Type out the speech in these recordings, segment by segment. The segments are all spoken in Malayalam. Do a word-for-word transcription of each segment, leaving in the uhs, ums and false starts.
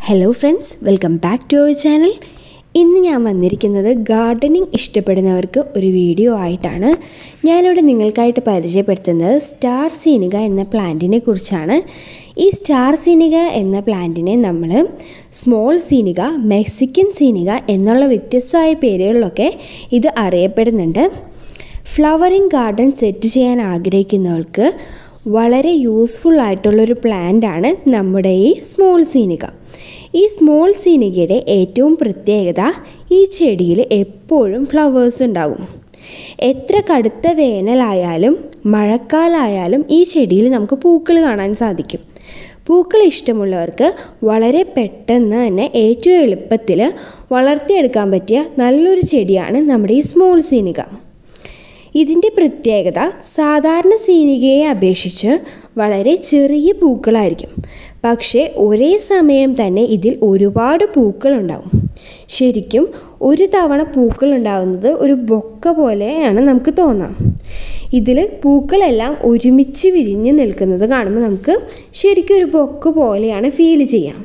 Hello friends, welcome back to our channel. ഇന്ന് ഞാൻ വന്നിരിക്കുന്നത് ഗാർഡനിങ് ഇഷ്ടപ്പെടുന്നവർക്ക് ഒരു വീഡിയോ ആയിട്ടാണ്. ഞാനിവിടെ നിങ്ങൾക്കായിട്ട് പരിചയപ്പെടുത്തുന്നത് സ്റ്റാർ സിനിക എന്ന പ്ലാന്റിനെ കുറിച്ചാണ്. ഈ സ്റ്റാർ സിനിക എന്ന പ്ലാന്റിനെ നമ്മൾ സ്മോൾ സിനിക, മെക്സിക്കൻ സിനിക എന്നുള്ള വ്യത്യസ്തമായ പേരുകളിലൊക്കെ ഇത് അറിയപ്പെടുന്നുണ്ട്. ഫ്ലവറിംഗ് ഗാർഡൻ സെറ്റ് ചെയ്യാൻ ആഗ്രഹിക്കുന്നവർക്ക് വളരെ യൂസ്ഫുൾ ആയിട്ടുള്ളൊരു പ്ലാന്റാണ് നമ്മുടെ ഈ സ്മോൾ സിനിക. ഈ സ്മോൾ സിനികയുടെ ഏറ്റവും പ്രത്യേകത ഈ ചെടിയിൽ എപ്പോഴും ഫ്ലവേഴ്സ് ഉണ്ടാകും. എത്ര കടുത്ത വേനലായാലും മഴക്കാലമായാലും ഈ ചെടിയിൽ നമുക്ക് പൂക്കൾ കാണാൻ സാധിക്കും. പൂക്കൾ ഇഷ്ടമുള്ളവർക്ക് വളരെ പെട്ടെന്ന് തന്നെ ഏറ്റവും എളുപ്പത്തിൽ വളർത്തിയെടുക്കാൻ പറ്റിയ നല്ലൊരു ചെടിയാണ് നമ്മുടെ ഈ സ്മോൾ സിനിക. ഇതിൻ്റെ പ്രത്യേകത സാധാരണ സിനികയെ അപേക്ഷിച്ച് വളരെ ചെറിയ പൂക്കളായിരിക്കും. പക്ഷേ ഒരേ സമയം തന്നെ ഇതിൽ ഒരുപാട് പൂക്കളുണ്ടാവും. ശരിക്കും ഒരു തവണ പൂക്കൾ ഉണ്ടാവുന്നത് ഒരു ബൊക്ക പോലെയാണ് നമുക്ക് തോന്നാം. ഇതിൽ പൂക്കളെല്ലാം ഒരുമിച്ച് വിരിഞ്ഞ് നിൽക്കുന്നത് കാണുമ്പോൾ നമുക്ക് ശരിക്കും ഒരു ബൊക്ക പോലെയാണ് ഫീൽ ചെയ്യാം.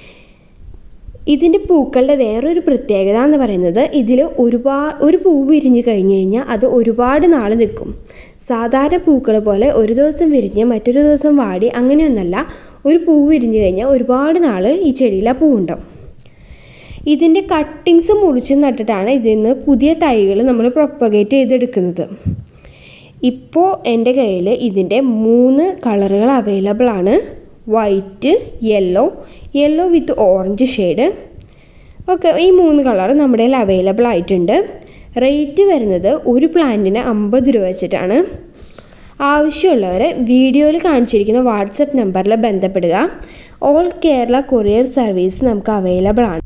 ഇതിൻ്റെ പൂക്കളുടെ വേറൊരു പ്രത്യേകത എന്ന് പറയുന്നത് ഇതിൽ ഒരുപാട് ഒരു പൂ വിരിഞ്ഞ് കഴിഞ്ഞ് കഴിഞ്ഞാൽ അത് ഒരുപാട് നാൾ നിൽക്കും. സാധാരണ പൂക്കൾ പോലെ ഒരു ദിവസം വിരിഞ്ഞ് മറ്റൊരു ദിവസം വാടി അങ്ങനെയൊന്നല്ല. ഒരു പൂ വിരിഞ്ഞ് കഴിഞ്ഞാൽ ഒരുപാട് നാൾ ഈ ചെടിയിൽ ആ പൂവുണ്ടാവും. ഇതിൻ്റെ കട്ടിങ്സ് മുറിച്ച് നട്ടിട്ടാണ് ഇതിൽ നിന്ന് പുതിയ തൈകൾ നമ്മൾ പ്രൊപ്പഗേറ്റ് ചെയ്തെടുക്കുന്നത്. ഇപ്പോൾ എൻ്റെ കയ്യിൽ ഇതിൻ്റെ മൂന്ന് കളറുകൾ അവൈലബിൾ ആണ്. White, yellow, yellow with orange shade ഒക്കെ. ഈ മൂന്ന് കളർ നമ്മുടെ കയ്യിൽ അവൈലബിൾ ആയിട്ടുണ്ട്. റേറ്റ് വരുന്നത് ഒരു പ്ലാന്റിന് അമ്പത് രൂപ വെച്ചിട്ടാണ്. ആവശ്യമുള്ളവർ വീഡിയോയിൽ കാണിച്ചിരിക്കുന്ന വാട്സപ്പ് നമ്പറിൽ ബന്ധപ്പെടുക. ഓൾ കേരള കൊറിയർ സർവീസ് നമുക്ക് അവൈലബിൾ ആണ്.